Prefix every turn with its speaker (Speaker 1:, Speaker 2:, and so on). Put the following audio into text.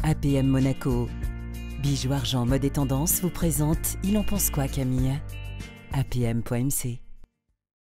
Speaker 1: APM Monaco. Bijoux Argent Mode et Tendance vous présente Il en pense quoi Camille? apm.mc